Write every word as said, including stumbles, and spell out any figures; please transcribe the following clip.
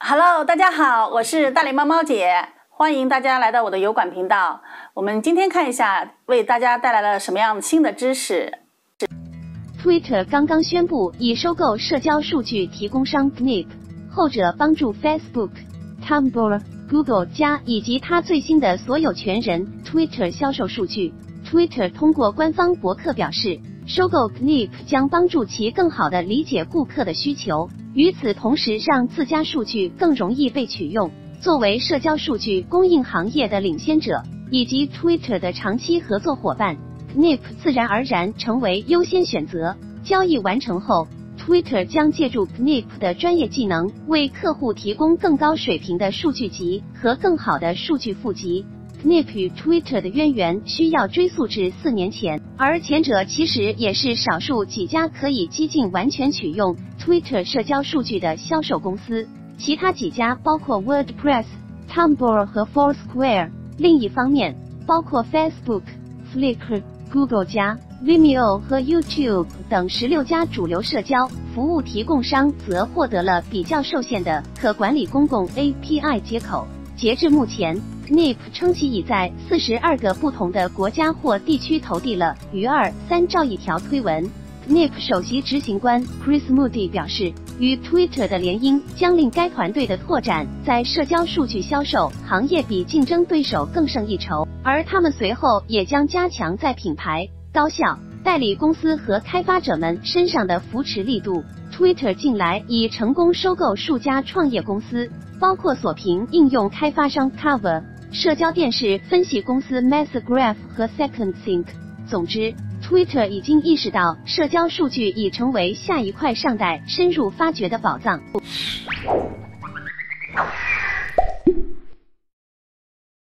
Hello， 大家好，我是大脸猫猫姐，欢迎大家来到我的油管频道。我们今天看一下为大家带来了什么样新的知识。 Twitter 刚刚宣布已收购社交数据提供商 Knip， 后者帮助 Facebook、Tumblr、Google 加以及它最新的所有权人 Twitter 销售数据。Twitter 通过官方博客表示，收购 Knip 将帮助其更好地理解顾客的需求，与此同时让自家数据更容易被取用。作为社交数据供应行业的领先者，以及 Twitter 的长期合作伙伴， Knip 自然而然成为优先选择。交易完成后， Twitter 将借助 Knip 的专业技能，为客户提供更高水平的数据集和更好的数据富集。Knip 与 Twitter 的渊源需要追溯至四年前，而前者其实也是少数几家可以几近完全取用 Twitter 社交数据的销售公司，其他几家包括 WordPress、Tumblr 和 Foursquare。另一方面，包括 Facebook、Flickr、Google 加、Vimeo 和 YouTube 等十六家主流社交服务提供商则获得了比较受限的可管理公共 A P I 接口。截至目前， Knip 称其已在四十二个不同的国家或地区投递了逾二三兆亿条推文。Knip 首席执行官 Chris Moody 表示，与 Twitter 的联姻将令该团队的拓展在社交数据销售行业比竞争对手更胜一筹，而他们随后也将加强在品牌、高校、代理公司和开发者们身上的扶持力度。Twitter 近来已成功收购数家创业公司，包括锁屏应用开发商 Cover、社交电视分析公司 Massgraph 和 Second Think。总之， Twitter 已经意识到社交数据已成为下一块尚待深入发掘的宝藏。